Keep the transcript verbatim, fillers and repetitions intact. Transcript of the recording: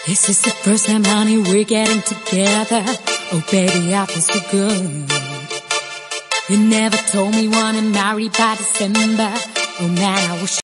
This is the first time, honey, we're getting together. Oh, baby, I feel so good. You never told me you wanted married by December. Oh, man, I wish